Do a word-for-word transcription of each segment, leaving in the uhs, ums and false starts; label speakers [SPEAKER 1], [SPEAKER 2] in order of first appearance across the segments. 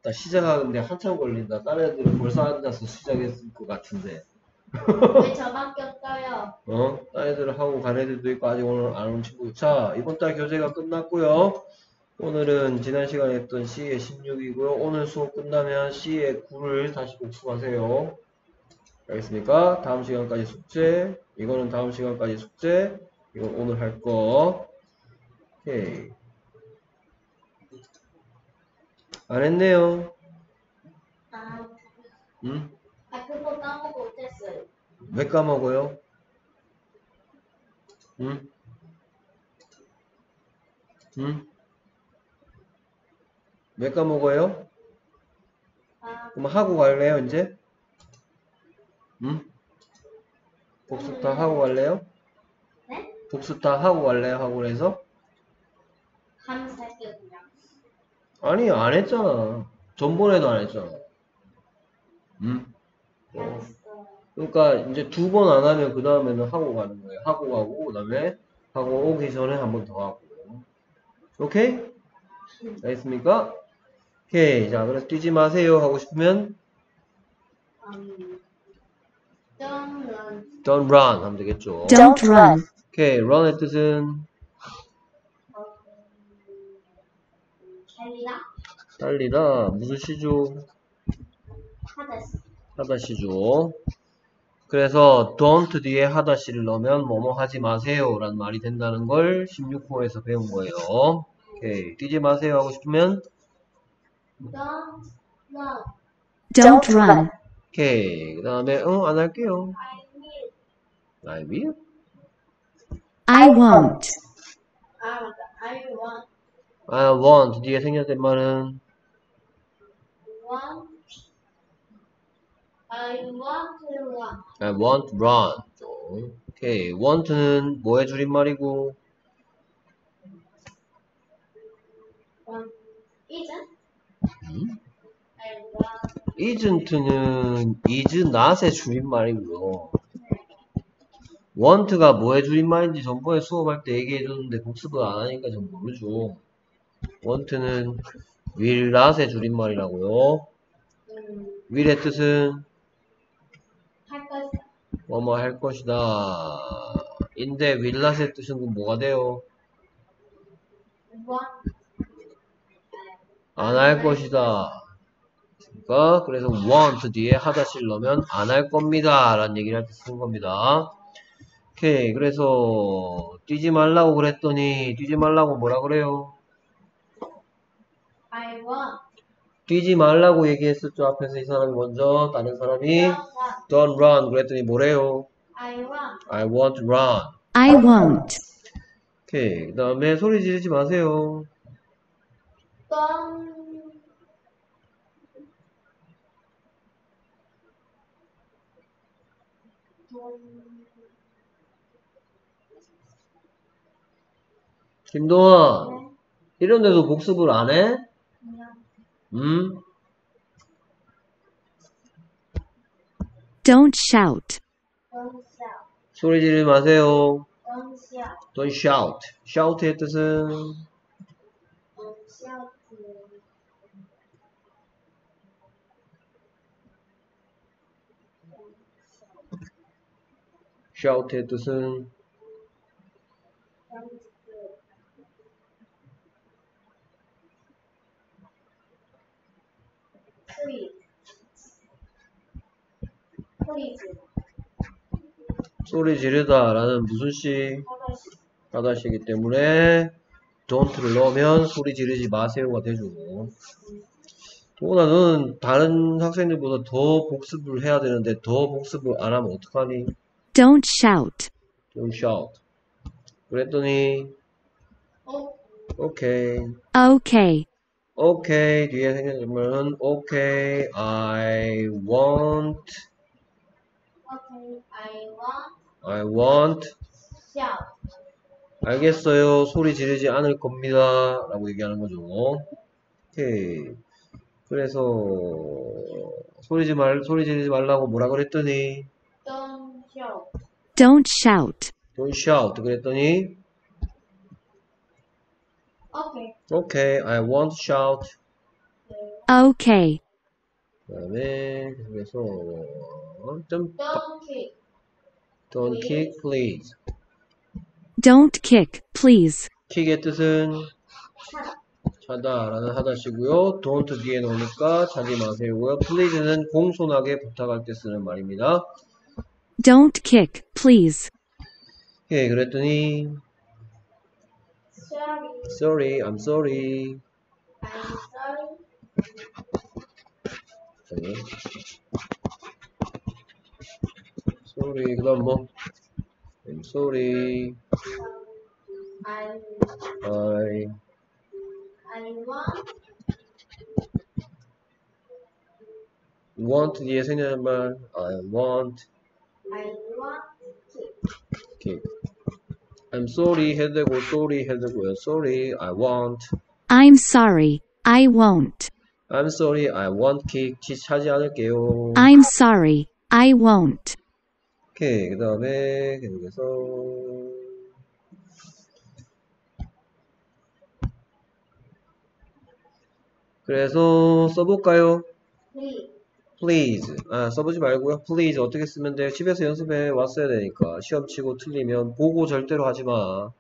[SPEAKER 1] 아깝다. 시작하는데 한참 걸린다. 다른 애들은 벌써 앉아서 시작했을 것 같은데.
[SPEAKER 2] 왜 저밖에 없어요?
[SPEAKER 1] 어? 다른 애들은 하고 간 애들도 있고 아직 오늘 안 온 친구. 자, 이번 달 교재가 끝났고요. 오늘은 지난 시간에 했던 C의 십육이고요. 오늘 수업 끝나면 C의 구를 다시 복습하세요. 알겠습니까? 다음 시간까지 숙제. 이거는 다음 시간까지 숙제. 이건 오늘 할 거. 오케이. 안 했네요.
[SPEAKER 2] 아,
[SPEAKER 1] 응?
[SPEAKER 2] 아 그거 까먹고 못했어요.
[SPEAKER 1] 왜 까먹어요? 응? 응? 왜 까먹어요?
[SPEAKER 2] 아,
[SPEAKER 1] 그럼 하고 갈래요, 이제? 응? 복습 다 하고 갈래요?
[SPEAKER 2] 네?
[SPEAKER 1] 복습 다 하고 갈래요, 학원에서?
[SPEAKER 2] 하면서 할게요 그냥.
[SPEAKER 1] 아니, 안 했잖아. 전번에도 안 했잖아. 응? 어.
[SPEAKER 2] 알았어.
[SPEAKER 1] 그러니까 이제 두 번 안 하면 그 다음에는 하고 가는 거예요. 하고 가고, 그 다음에 하고 오기 전에 한 번 더 하고. 오케이? 알겠습니까? 오케이. 자, 그래서 뛰지 마세요 하고 싶으면
[SPEAKER 2] 음, don't run.
[SPEAKER 1] don't run 하면 되겠죠.
[SPEAKER 3] Don't run.
[SPEAKER 1] 오케이. run의 뜻은
[SPEAKER 2] 어, 달리다?
[SPEAKER 1] 달리다. 무슨 시죠?
[SPEAKER 2] 하다시.
[SPEAKER 1] 하다시죠. 그래서 don't 뒤에 하다시를 넣으면 뭐뭐 하지 마세요 라는 말이 된다는 걸 십육 호에서 배운 거예요. 오케이. 뛰지 마세요 하고 싶으면
[SPEAKER 2] Don't run.
[SPEAKER 3] Don't run.
[SPEAKER 1] 오케이. 그 다음에 응, 안 할게요.
[SPEAKER 2] I will.
[SPEAKER 1] I will.
[SPEAKER 3] I won't.
[SPEAKER 2] 아 맞다. I want.
[SPEAKER 1] I want 뒤에 생략된 말은
[SPEAKER 2] Want. I want to run.
[SPEAKER 1] I want run. 오케이. want는 뭐의 줄임말이고
[SPEAKER 2] Want. Isn't.
[SPEAKER 1] 음?
[SPEAKER 2] I want.
[SPEAKER 1] isn't,는 is not의 줄임말이고요. want가 뭐의 줄임말인지 전번에 수업할 때 얘기해줬는데 복습을 안 하니까 전 모르죠. want는 will not의 줄임말이라고요.
[SPEAKER 2] 음,
[SPEAKER 1] will의 뜻은
[SPEAKER 2] 할 것이다.
[SPEAKER 1] 뭐뭐 할 것이다. 인데 will not의 뜻은 뭐가 돼요?
[SPEAKER 2] Want.
[SPEAKER 1] 안 할 것이다. 그러니까 그래서 want 뒤에 하다시를 넣으면 안 할 겁니다 라는 얘기를 할 때 쓰는 겁니다. 오케이. 그래서 뛰지 말라고 그랬더니 뛰지 말라고 뭐라 그래요?
[SPEAKER 2] I want.
[SPEAKER 1] 뛰지 말라고 얘기했었죠. 앞에서 이 사람이 먼저 다른 사람이
[SPEAKER 2] Don't want.
[SPEAKER 1] don't run 그랬더니 뭐래요?
[SPEAKER 2] I want.
[SPEAKER 1] I want to run.
[SPEAKER 3] I won't.
[SPEAKER 1] 오케이. 그 다음에 소리 지르지 마세요.
[SPEAKER 2] Don't.
[SPEAKER 1] 김동원
[SPEAKER 2] 네.
[SPEAKER 1] 이런 데도 복습을 안 해?
[SPEAKER 2] 그냥
[SPEAKER 1] 음?
[SPEAKER 3] Don't shout.
[SPEAKER 2] don't shout.
[SPEAKER 1] 소리 지르지 마세요.
[SPEAKER 2] Don't shout.
[SPEAKER 1] Don't shout. shout의 뜻은
[SPEAKER 2] Don't shout.
[SPEAKER 1] shout의 뜻은
[SPEAKER 2] Don't. Please. Please.
[SPEAKER 1] 소리 지르다 라는 무슨 시?
[SPEAKER 2] 하다시.
[SPEAKER 1] 하다시기 때문에 don't를 넣으면 소리 지르지 마세요가 되죠. 동원아 너는 다른 학생들보다 더 복습을 해야 되는데 더 복습을 안 하면 어떡하니?
[SPEAKER 3] Don't shout.
[SPEAKER 1] Don't shout. 그랬더니
[SPEAKER 2] 어?
[SPEAKER 1] 오케이.
[SPEAKER 3] Okay.
[SPEAKER 1] 오케이 뒤에 생긴 말은 오케이 I want
[SPEAKER 2] Okay. I want.
[SPEAKER 1] I want
[SPEAKER 2] Shout.
[SPEAKER 1] 알겠어요. 소리 지르지 않을 겁니다. 라고 얘기하는 거죠. 오케이. 그래서 소리 지 말 소리 지르지 말라고 뭐라 그랬더니
[SPEAKER 2] Don't shout.
[SPEAKER 3] Don't shout.
[SPEAKER 1] Don't shout 그랬더니
[SPEAKER 2] Okay.
[SPEAKER 1] Okay, I won't shout.
[SPEAKER 2] 네.
[SPEAKER 3] Okay.
[SPEAKER 1] 그 다음에 계속해서 좀
[SPEAKER 2] Don't kick.
[SPEAKER 1] don't kick please.
[SPEAKER 3] Don't kick, please.
[SPEAKER 1] 킥의 뜻은
[SPEAKER 2] 차다.
[SPEAKER 1] 차다 라는 하다시고요. don't 뒤에 넣으니까 차지 마세요고요. please는 공손하게 부탁할 때 쓰는 말입니다.
[SPEAKER 3] Don't kick, please.
[SPEAKER 1] 예, 그랬더니
[SPEAKER 2] Sorry.
[SPEAKER 1] sorry, I'm sorry.
[SPEAKER 2] I'm sorry.
[SPEAKER 1] sorry. sorry. 그 다음 뭐 I'm sorry.
[SPEAKER 2] I
[SPEAKER 1] I
[SPEAKER 2] I want
[SPEAKER 1] want 뒤에 생략한 말 I want
[SPEAKER 2] I want kick.
[SPEAKER 1] kick. I'm sorry 해도 되고 sorry 해도 되고요. sorry, I want.
[SPEAKER 3] I'm sorry, I won't.
[SPEAKER 1] I'm sorry, I want kick. 치 차지 않을게요.
[SPEAKER 3] I'm sorry, I won't.
[SPEAKER 1] 오케이, 그 다음에 계속해서 그래서 써볼까요?
[SPEAKER 2] Please.
[SPEAKER 1] please. 아, 써보지 말고요. please 어떻게 쓰면 돼요? 집에서 연습해 왔어야 되니까. 시험 치고 틀리면 보고 절대로 하지 마.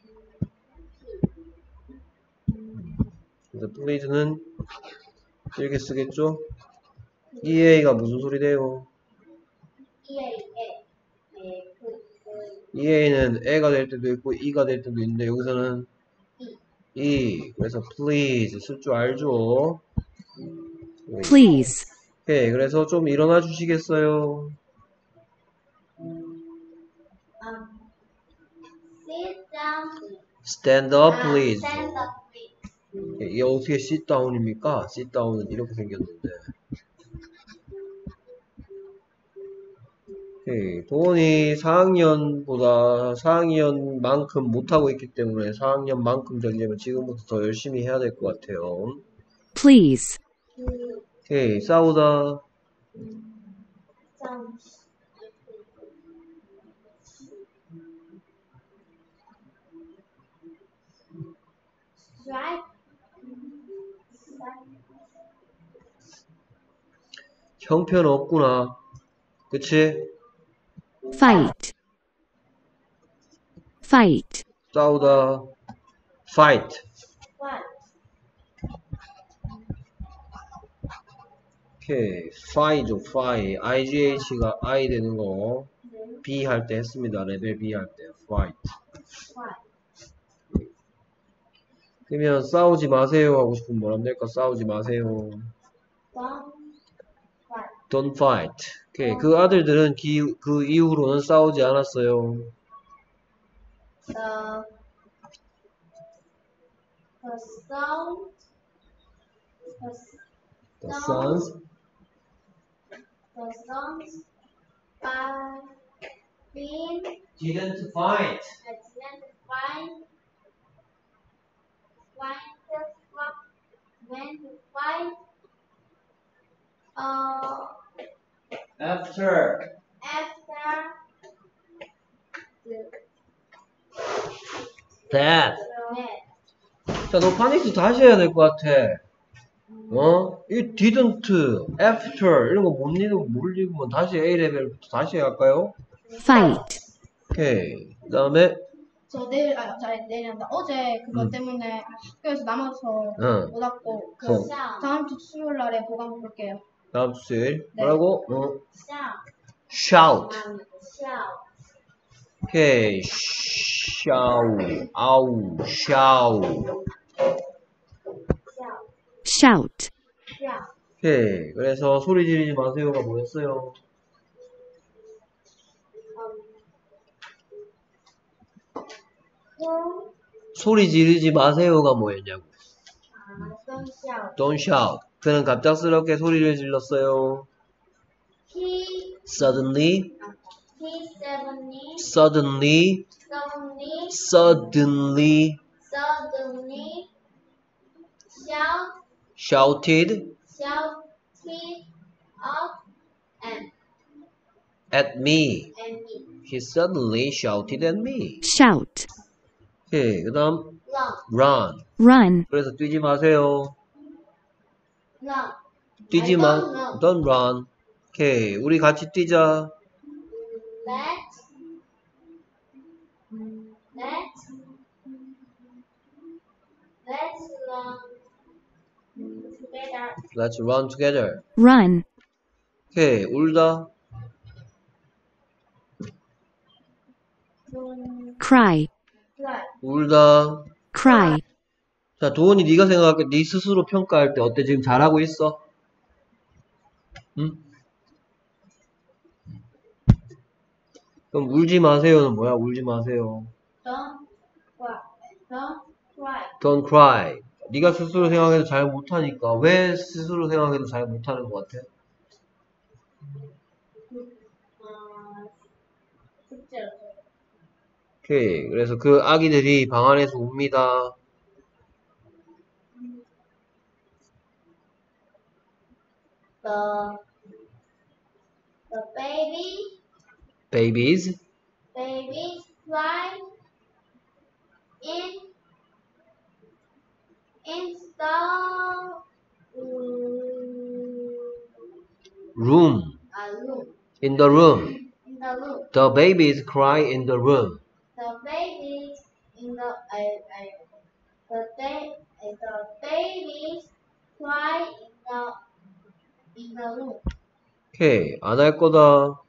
[SPEAKER 1] 그래서 please는 이렇게 쓰겠죠? 이에이가 무슨 소리 돼요?
[SPEAKER 2] E A A. 네, 그, 그,
[SPEAKER 1] 이에이는 에가 될 때도 있고 이가 될 때도 있는데 여기서는 이. 그래서 please 쓸 줄 알죠?
[SPEAKER 3] Please.
[SPEAKER 1] 오케이, 그래서 좀 일어나 주시겠어요?
[SPEAKER 2] um, sit down. please.
[SPEAKER 1] stand up
[SPEAKER 2] 아,
[SPEAKER 1] please.
[SPEAKER 2] stand up, please.
[SPEAKER 1] 이게 어떻게 sit down입니까? sit down은 이렇게 생겼는데. 오케이, 도원이 사 학년보다 사 학년만큼 못하고 있기 때문에 사 학년만큼 되려면 지금부터 더 열심히 해야 될 것 같아요.
[SPEAKER 3] Please.
[SPEAKER 2] 그,
[SPEAKER 1] 오케이, 싸우다.
[SPEAKER 2] 좀, strike.
[SPEAKER 1] 형편없구나. 그치?
[SPEAKER 3] Fight. Fight.
[SPEAKER 1] 싸우다. fight.
[SPEAKER 2] What?
[SPEAKER 1] 오케이, fight죠, fight. 아이지에이치가 I 되는 거 B 할 때 했습니다. 레벨 B 할 때. fight.
[SPEAKER 2] What?
[SPEAKER 1] 그러면 싸우지 마세요 하고 싶으면 뭐라면 될까? 싸우지 마세요.
[SPEAKER 2] Don't fight.
[SPEAKER 1] Don't fight. 오케이, 그 아들들은 기, 그 이후로는 싸우지 않았어요.
[SPEAKER 2] The, the sound, the,
[SPEAKER 1] The sons
[SPEAKER 2] the sons, by being
[SPEAKER 1] didn't fight.
[SPEAKER 2] identified, find the fuck, when to fight, uh,
[SPEAKER 1] After.
[SPEAKER 2] after the
[SPEAKER 1] That.
[SPEAKER 2] net.
[SPEAKER 1] 자, 너 파닉스 다시 해야 될 것 같아. 어? 이 didn't, after 이런 거 못 읽으면 못 읽으면 다시 A 레벨부터 다시 할까요?
[SPEAKER 3] Fight.
[SPEAKER 1] 오케이. 그 다음에
[SPEAKER 4] 저 내일 아, 자, 내일 한다. 어제 그것
[SPEAKER 1] 음.
[SPEAKER 4] 때문에 학교에서 남아서
[SPEAKER 1] 응.
[SPEAKER 4] 못 왔고 그
[SPEAKER 1] 어.
[SPEAKER 2] Shout,
[SPEAKER 4] 다음 주 수요일 날에 보강 볼게요.
[SPEAKER 1] 다음 주 수요일
[SPEAKER 4] 네.
[SPEAKER 1] 뭐라고? 어.
[SPEAKER 2] shout,
[SPEAKER 1] shout.
[SPEAKER 2] um, shout,
[SPEAKER 1] 오케이. shout. 아우. shout.
[SPEAKER 2] shout,
[SPEAKER 3] Shout.
[SPEAKER 2] shout.
[SPEAKER 1] 오케이. 그래서 소리 지르지 마세요가 뭐였어요?
[SPEAKER 2] Don't,
[SPEAKER 1] 소리 지르지 마세요가 뭐였냐고.
[SPEAKER 2] uh, don't shout.
[SPEAKER 1] Don't shout. 그는 갑작스럽게 소리를 질렀어요.
[SPEAKER 2] He,
[SPEAKER 1] Suddenly,
[SPEAKER 2] he suddenly,
[SPEAKER 1] suddenly,
[SPEAKER 2] suddenly,
[SPEAKER 1] suddenly
[SPEAKER 2] suddenly shout,
[SPEAKER 1] shouted
[SPEAKER 2] shouted up and,
[SPEAKER 1] at me.
[SPEAKER 2] and me.
[SPEAKER 1] He suddenly shouted at me.
[SPEAKER 3] Shout.
[SPEAKER 1] 오케이. 그 다음,
[SPEAKER 2] Run,
[SPEAKER 1] run.
[SPEAKER 3] Run.
[SPEAKER 1] 그래서 뛰지 마세요.
[SPEAKER 2] run.
[SPEAKER 1] 뛰지
[SPEAKER 2] I
[SPEAKER 1] 마.
[SPEAKER 2] don't run.
[SPEAKER 1] Don't run. 오케이. 우리 같이 뛰자.
[SPEAKER 2] Let's let's let's run together.
[SPEAKER 1] Let's run together.
[SPEAKER 3] run,
[SPEAKER 1] 오케이. 울다.
[SPEAKER 2] Run.
[SPEAKER 3] cry,
[SPEAKER 2] Right.
[SPEAKER 1] 울다.
[SPEAKER 3] cry,
[SPEAKER 1] 자, 도원이 네가 생각할게. 네 스스로 평가할 때 어때? 지금 잘하고 있어? 응? 그럼 울지 마세요는 뭐야? 울지 마세요.
[SPEAKER 2] Don't cry. Don't cry.
[SPEAKER 1] Don't cry. 네가 스스로 생각해도 잘 못하니까. 왜 스스로 생각해도 잘 못하는 것 같아?
[SPEAKER 2] 어, 숙제로.
[SPEAKER 1] 오케이. 그래서 그 아기들이 방 안에서 웁니다.
[SPEAKER 2] The the baby
[SPEAKER 1] Babies
[SPEAKER 2] babies cry in in the um,
[SPEAKER 1] room.
[SPEAKER 2] a room
[SPEAKER 1] In the room.
[SPEAKER 2] in the room.
[SPEAKER 1] The babies cry in the room.
[SPEAKER 2] The babies in the I I the day the babies cry in the in the room.
[SPEAKER 1] 오케이. 안 할 거다.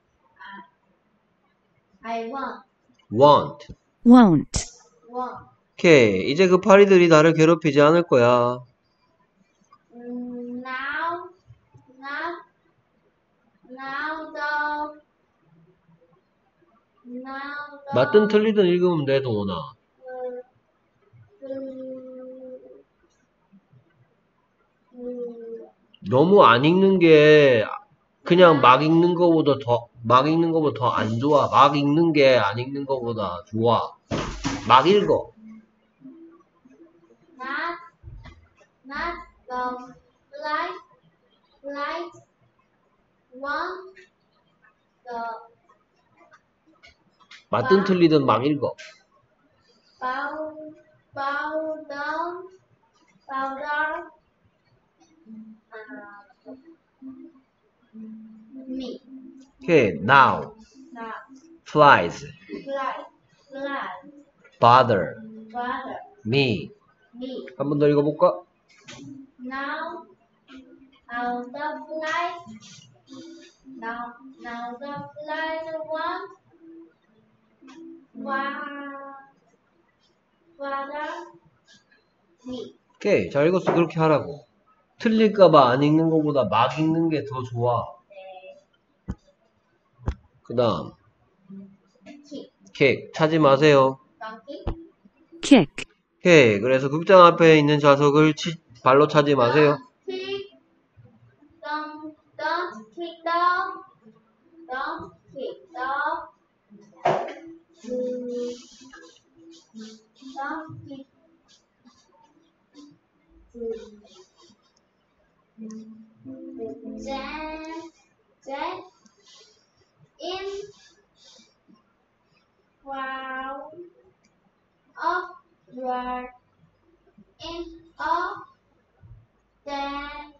[SPEAKER 2] I want
[SPEAKER 1] Want.
[SPEAKER 3] won't,
[SPEAKER 2] want.
[SPEAKER 1] 오케이. 이제 그 파리들이 나를 괴롭히지 않을 거야.
[SPEAKER 2] Mm, now now now the now the
[SPEAKER 1] 맞든 틀리든 읽으면 돼, 도원아.
[SPEAKER 2] 그, 그, 그,
[SPEAKER 1] 너무 안 읽는 게 그냥 막 읽는 거보다 더, 막 읽는 거보다 더 안 좋아. 막 읽는 게 안 읽는 거보다 좋아. 막 읽어.
[SPEAKER 2] not not the flight flight want the
[SPEAKER 1] 맞든 틀리든 막 읽어.
[SPEAKER 2] bow bow down bow down uh, me
[SPEAKER 1] 오케이. Now.
[SPEAKER 2] not
[SPEAKER 1] Flies.
[SPEAKER 2] flight flight
[SPEAKER 1] Bother.
[SPEAKER 2] bother
[SPEAKER 1] Me.
[SPEAKER 2] me
[SPEAKER 1] 한 번 더 읽어볼까?
[SPEAKER 2] now now the flight now now the flight want wa- bother me.
[SPEAKER 1] 오케이. 잘 읽었어. 그렇게 하라고. 틀릴까봐 안 읽는 거보다 막 읽는 게 더 좋아.
[SPEAKER 2] 네.
[SPEAKER 1] 그 다음.
[SPEAKER 2] kick
[SPEAKER 1] 킥. 차지 마세요.
[SPEAKER 2] donkey
[SPEAKER 3] kick,
[SPEAKER 1] 오케이. 그래서 극장 앞에 있는 좌석을 치, 발로 차지 마세요.
[SPEAKER 2] kick don't don't kick dog don't kick dog 음, don't kick 음, Jan Jan in wow of your in of then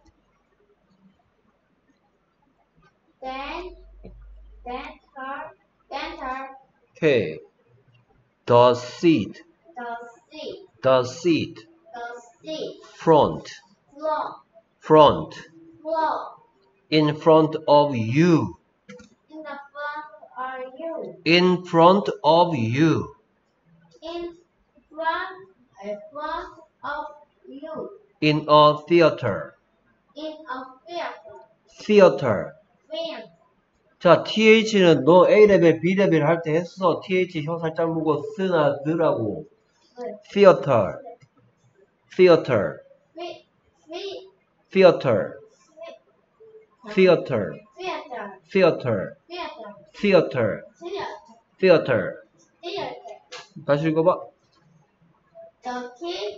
[SPEAKER 2] then then her then her
[SPEAKER 1] 오케이. The seat.
[SPEAKER 2] the seat
[SPEAKER 1] The seat.
[SPEAKER 2] the seat
[SPEAKER 1] Front.
[SPEAKER 2] floor
[SPEAKER 1] Front.
[SPEAKER 2] floor
[SPEAKER 1] In front of you.
[SPEAKER 2] in the front are you
[SPEAKER 1] In front of you.
[SPEAKER 2] in front in front of you
[SPEAKER 1] In a theater.
[SPEAKER 2] in a theater
[SPEAKER 1] Theater.
[SPEAKER 2] when
[SPEAKER 1] 자, th는 너 A레벨, B레벨 할 때 했어. th 혀 살짝 보고 쓰나 느라고. Theater. Theater.
[SPEAKER 2] we we
[SPEAKER 1] Theater. Theater.
[SPEAKER 2] theater
[SPEAKER 1] Theater.
[SPEAKER 2] theater
[SPEAKER 1] Theater.
[SPEAKER 2] theater
[SPEAKER 1] Theater.
[SPEAKER 2] theater
[SPEAKER 1] 다시 읽어봐.
[SPEAKER 2] the kid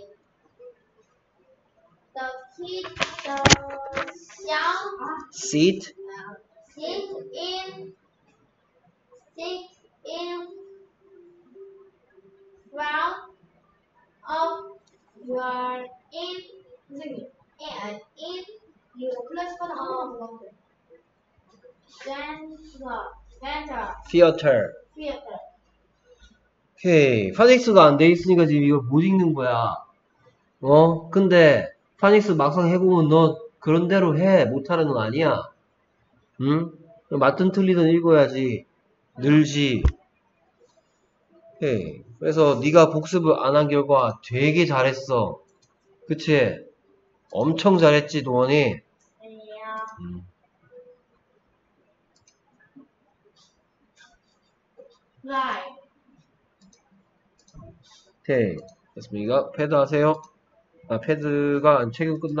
[SPEAKER 2] the kid the young
[SPEAKER 1] Seat.
[SPEAKER 2] sit in sit in front of your in in in
[SPEAKER 4] 클래식 하다 나가서
[SPEAKER 2] Center. Center.
[SPEAKER 1] theater.
[SPEAKER 2] Theater.
[SPEAKER 1] 오케이. 파닉스가 안 돼 있으니까 지금 이걸 못 읽는 거야. 어? 근데 파닉스 막상 해보면 너 그런 대로 해. 못하는 건 아니야. 응? 맞든 틀리든 읽어야지. 늘지. 오케이. 그래서 네가 복습을 안 한 결과 되게 잘했어. 그치? 엄청 잘했지, 도원이?
[SPEAKER 2] Yeah.
[SPEAKER 1] 음.
[SPEAKER 2] Right.
[SPEAKER 1] 오케이. 됐습니다. 패드 하세요. 아, 패드가 최근 끝나